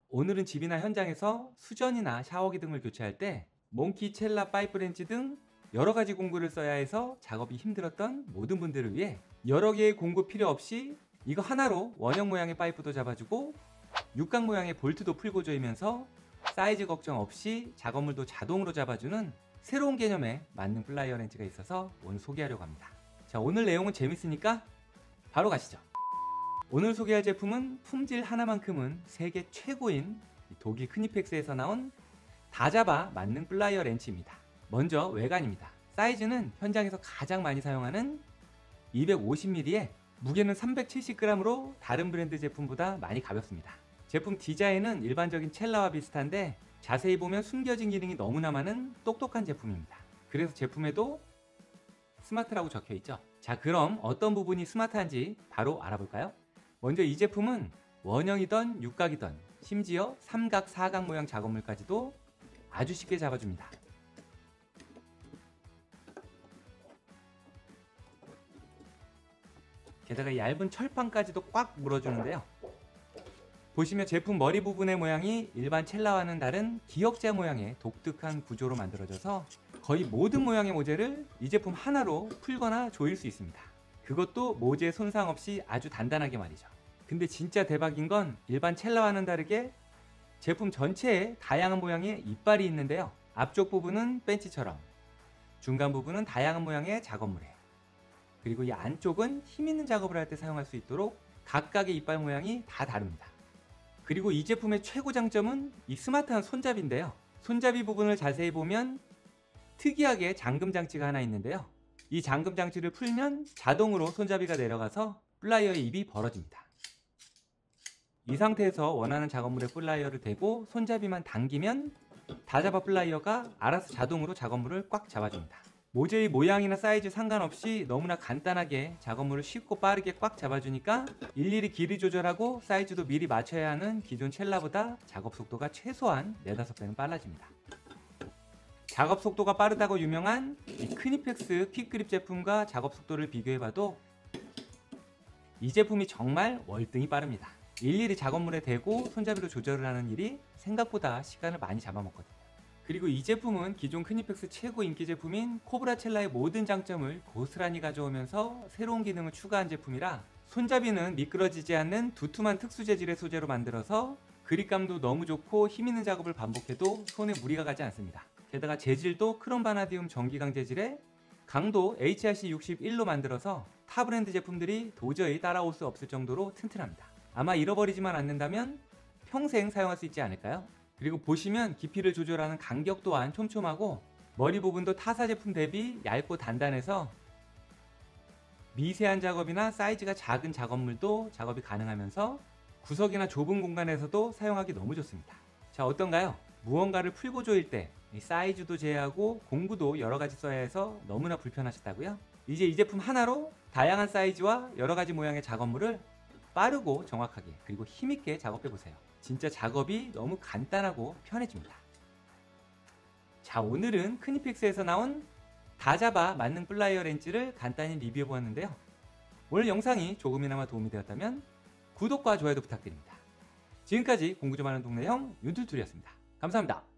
오늘은 집이나 현장에서 수전이나 샤워기 등을 교체할 때 몽키, 첼라, 파이프 렌치 등 여러가지 공구를 써야 해서 작업이 힘들었던 모든 분들을 위해 여러 개의 공구 필요 없이 이거 하나로 원형 모양의 파이프도 잡아주고 육각 모양의 볼트도 풀고 조이면서 사이즈 걱정 없이 작업물도 자동으로 잡아주는 새로운 개념의 만능 플라이어 렌치가 있어서 오늘 소개하려고 합니다. 자, 오늘 내용은 재밌으니까 바로 가시죠. 오늘 소개할 제품은 품질 하나만큼은 세계 최고인 독일 크니펙스에서 나온 다잡아 만능 플라이어 렌치입니다. 먼저 외관입니다. 사이즈는 현장에서 가장 많이 사용하는 250mm에 무게는 370g으로 다른 브랜드 제품보다 많이 가볍습니다. 제품 디자인은 일반적인 첼라와 비슷한데 자세히 보면 숨겨진 기능이 너무나 많은 똑똑한 제품입니다. 그래서 제품에도 스마트라고 적혀있죠. 자, 그럼 어떤 부분이 스마트한지 바로 알아볼까요? 먼저 이 제품은 원형이던 육각이던 심지어 삼각, 사각 모양 작업물까지도 아주 쉽게 잡아줍니다. 게다가 얇은 철판까지도 꽉 물어주는데요. 보시면 제품 머리 부분의 모양이 일반 첼라와는 다른 기역자 모양의 독특한 구조로 만들어져서 거의 모든 모양의 모재를 이 제품 하나로 풀거나 조일 수 있습니다. 그것도 모재 손상 없이 아주 단단하게 말이죠. 근데 진짜 대박인 건 일반 첼라와는 다르게 제품 전체에 다양한 모양의 이빨이 있는데요. 앞쪽 부분은 벤치처럼, 중간 부분은 다양한 모양의 작업물에, 그리고 이 안쪽은 힘있는 작업을 할 때 사용할 수 있도록 각각의 이빨 모양이 다 다릅니다. 그리고 이 제품의 최고 장점은 이 스마트한 손잡이인데요. 손잡이 부분을 자세히 보면 특이하게 잠금 장치가 하나 있는데요. 이 잠금 장치를 풀면 자동으로 손잡이가 내려가서 플라이어의 입이 벌어집니다. 이 상태에서 원하는 작업물에 플라이어를 대고 손잡이만 당기면 다잡아 플라이어가 알아서 자동으로 작업물을 꽉 잡아줍니다. 모재의 모양이나 사이즈 상관없이 너무나 간단하게 작업물을 쉽고 빠르게 꽉 잡아주니까 일일이 길이 조절하고 사이즈도 미리 맞춰야 하는 기존 첼라보다 작업 속도가 최소한 4~5배는 빨라집니다. 작업 속도가 빠르다고 유명한 이 크니펙스 퀵그립 제품과 작업 속도를 비교해봐도 이 제품이 정말 월등히 빠릅니다. 일일이 작업물에 대고 손잡이로 조절을 하는 일이 생각보다 시간을 많이 잡아먹거든요. 그리고 이 제품은 기존 크니펙스 최고 인기 제품인 코브라 첼라의 모든 장점을 고스란히 가져오면서 새로운 기능을 추가한 제품이라 손잡이는 미끄러지지 않는 두툼한 특수 재질의 소재로 만들어서 그립감도 너무 좋고 힘있는 작업을 반복해도 손에 무리가 가지 않습니다. 게다가 재질도 크롬 바나디움 전기강 재질에 강도 HRC61로 만들어서 타 브랜드 제품들이 도저히 따라올 수 없을 정도로 튼튼합니다. 아마 잃어버리지만 않는다면 평생 사용할 수 있지 않을까요? 그리고 보시면 깊이를 조절하는 간격 또한 촘촘하고 머리 부분도 타사 제품 대비 얇고 단단해서 미세한 작업이나 사이즈가 작은 작업물도 작업이 가능하면서 구석이나 좁은 공간에서도 사용하기 너무 좋습니다. 자, 어떤가요? 무언가를 풀고 조일 때 사이즈도 제외하고 공구도 여러가지 써야 해서 너무나 불편하셨다고요? 이제 이 제품 하나로 다양한 사이즈와 여러가지 모양의 작업물을 빠르고 정확하게 그리고 힘있게 작업해보세요. 진짜 작업이 너무 간단하고 편해집니다. 자, 오늘은 크니펙스에서 나온 다잡아 만능 플라이어 렌치를 간단히 리뷰해보았는데요. 오늘 영상이 조금이나마 도움이 되었다면 구독과 좋아요도 부탁드립니다. 지금까지 공부 좀 하는 동네 형 윤툴툴이었습니다. 감사합니다.